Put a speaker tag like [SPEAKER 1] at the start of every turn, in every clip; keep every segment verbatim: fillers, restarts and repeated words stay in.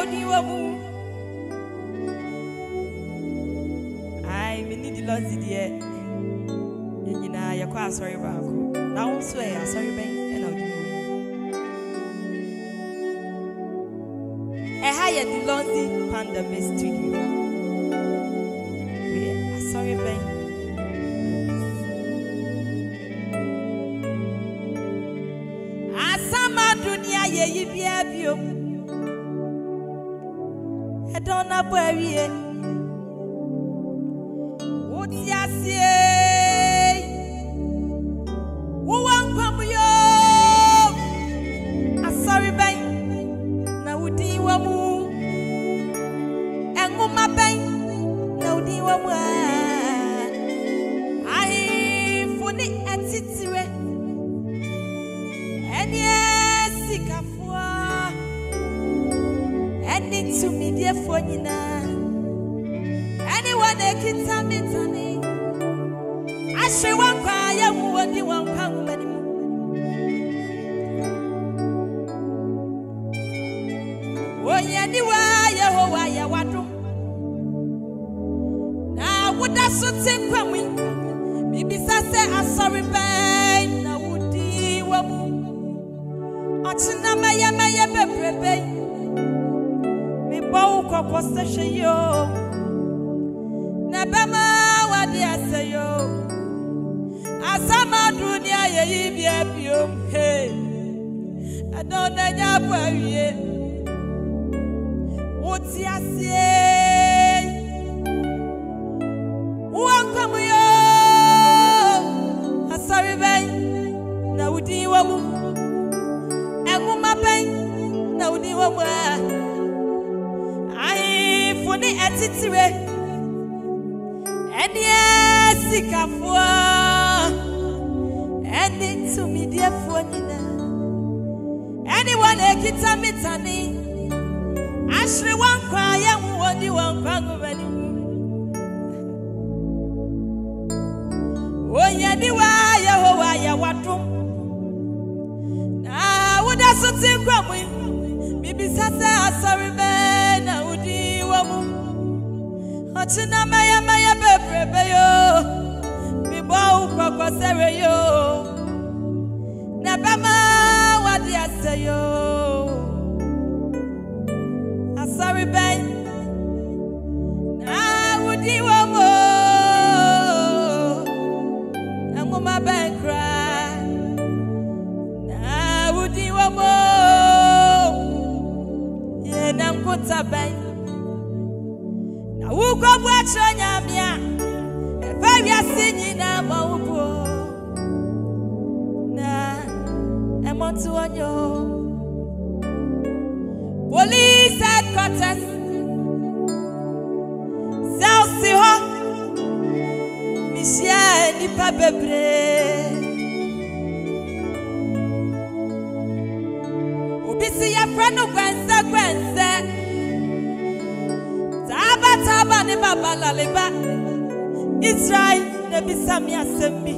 [SPEAKER 1] I need the Lord dear. You know, you're quite sorry about now. Swear, sorry, Ben, and I'll do. A higher the Lord panda mystery. Sorry, Ben. Asama dunia ye yibia bio. I don't know where we are. What's your say? Who won't come yo? I'm sorry, bang. Now, would you want more? And Mumma bang. Now, do you want more? I for the attitude. And yes, sick of to me, dear Fonina. Anyone that can tell me, Tony. I sure won't cry, I won't you won't come anymore. Oh, yeah, the way you are, you want to. Now, would that so think when we maybe say, I'm sorry, babe. Now, would you want more? Ochina, my, my, my, baby. Bow costa yo Nabama wadia say yo Asama dunia ye bia biom hey I don't know where ye What's ya say One come yo Asari bay Na udi wamu Enguma bay Na udi wamu for the attitude, and yes, sick of war, and it to me, dear Fonina. Anyone a kitten me, Tani, Ashley won't cry, and one you won't cry already. Oh, yeah, the way you are, you want to. Now, would I so think of me? Maybe Sasa, sorry, man, I would. Ochina maya maya bebrebe yo mi bo ukoko sere yo na bama wadi ase yo asari ben na wudi wo mo amuma ben cry na wudi wo mo ye nam kota ben Who go watch on Yamia? Very singing about nah, I'm on to on you. Police headquarters, South Sea, Michelle, Nipa Bebre. Ubisi ya friend of Gwenza Gwenza. Taba ne baba la leba Israel ne bisamia sembi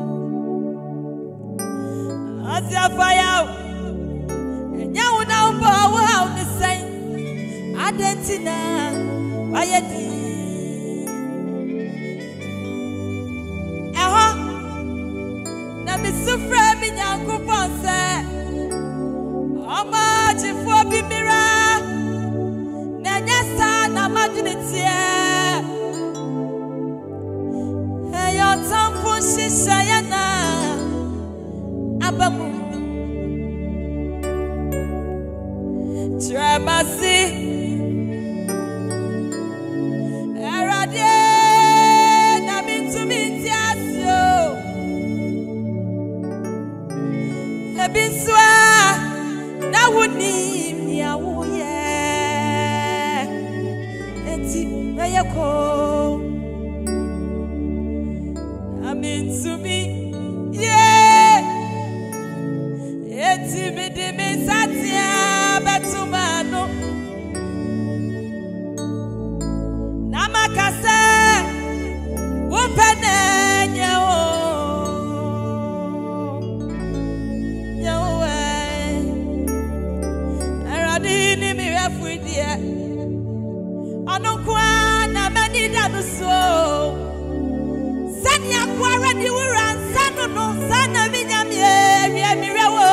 [SPEAKER 1] Ɔfa Yaw enya una umbo wa ne sai adentina wayedi eho na misufre mi nyankopon se Oma jifo bibira Nanyasa na magnetia Eyo tampo shisha yana Abamu Tramasi Eradie na mintu mintiasyo Ebinswa na wuni miawuye Yako Amin to me yeah Eti me de me satia batumano Onokwa na mani danu so. Sanya kwara di wuran sanu no sana minyamye mi mirewo.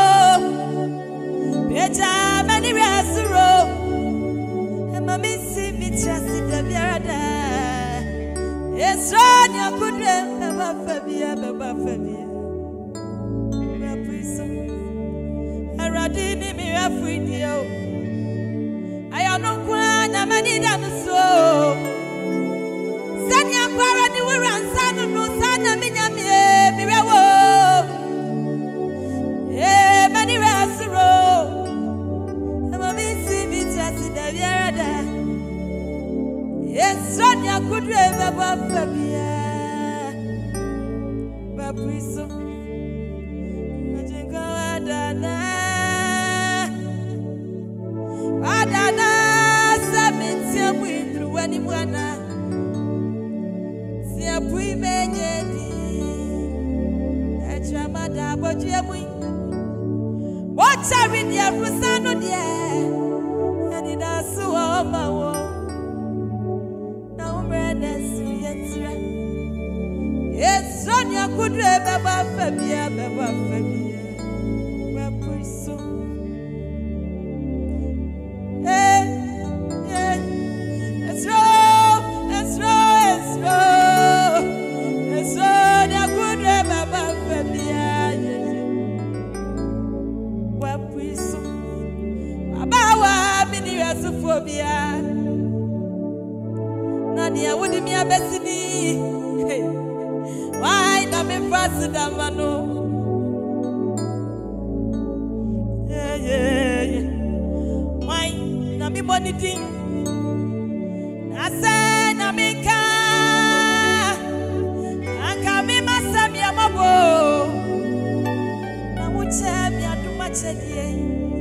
[SPEAKER 1] Beja mani resuro. Ema misi mitrasi da biarada. Esronya kudre baba fabia baba fabia. Bapuiso. Aradini mi rafuidio. Ayonokwa na mani danu so. Sanya kwara di wuran sanu no sana minyamye mirewo. Eh mani resuro. Ema misi mitrasi da biarada. Esronya kudre baba fabia. Bapuiso. Majinga wadana. Wadana samintia mwindru wani mwana. Siya pui menyedi. Echamada bojie mwi. Wacha ridia frusano die. Eni nasu wa oma wo. Sonia kudre baba fabia baba fabia bapuiso eh eh esro esro esro Sonia kudre baba fabia bapuiso abawa mini rasufobia Nadia wudi mi abesini why na me fast da mano yeah yeah yeah why na me money ding na say na me ka anka me masam ya mabo na mucha mi aduma chedie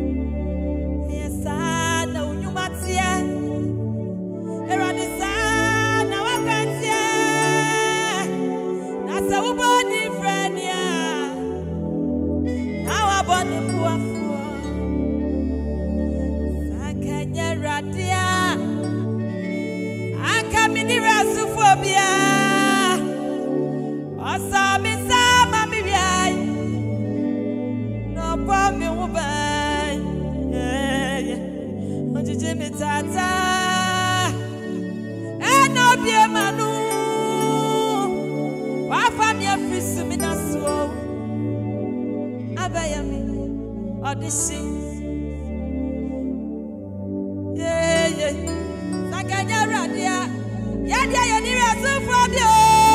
[SPEAKER 1] yesa na unyuma tia era ni sa na wakantia na uboni frenia na waboni puafu sakanya radia akamini rasufobia osami sama mibiai no pomi ubai yeah yeah onjije mitata eno bie manu Wafamia fisu minasuo Abayami Audition Yeah yeah Sakanya radia Yadia yanira sufobio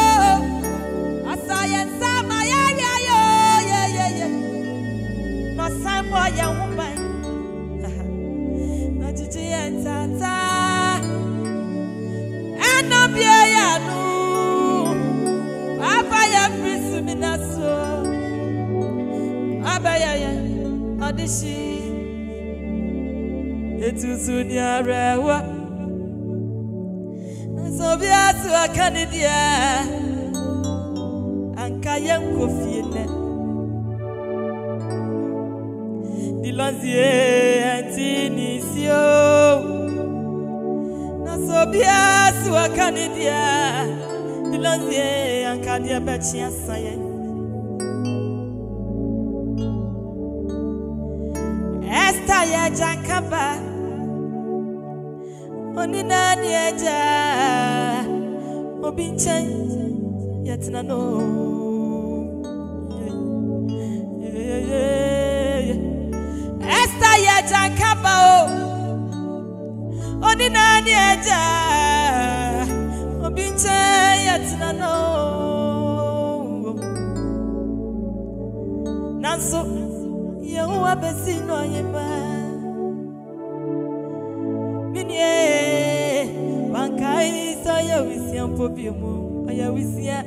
[SPEAKER 1] Asayen sama ya ya yo Yeah yeah yeah No sambo ya umbai No jiji yentata Eno bia ya nu Abaya ya Audishi Etusu ni arewa Nasobia tu akanidia Anka yenko fiene Dilonzie antini sio Nasobia tu akanidia Dilonzie anka dia bechia saye ya jankaba onina nieja obinchen yatina no yeah yeah yeah esta ya jankaba o onina nieja obinchen yatina no nanso yehuwa besino yema Minye Bankai so ya wisia mpobimu Aya wisia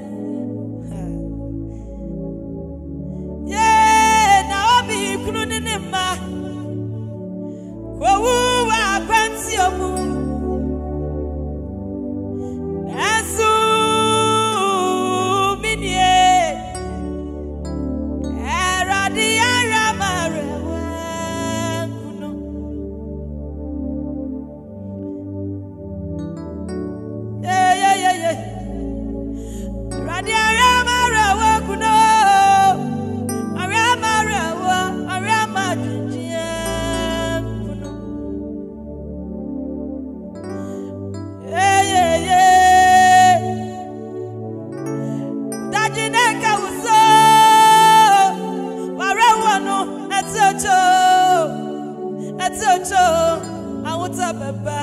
[SPEAKER 1] Yeah Naomi kunu ninima Kwa uwa kwansi omu Nasu Minye Eradi ya marewa Kuno chocho awuta baba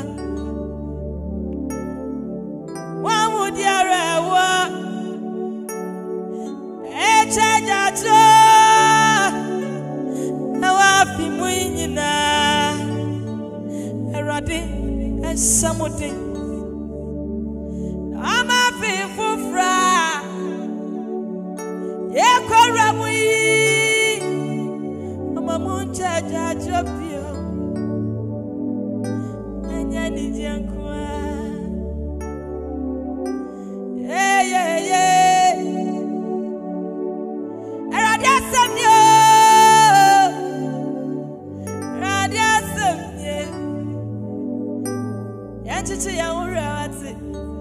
[SPEAKER 1] wa mudiarewa eche jajo awa fi muinyina erade esamude ama fi fufra ye kwara mu ama muncha jajo pio anya ni jankwa yeah yeah yeah erade asamyo erade asamye yanchichi ya urawati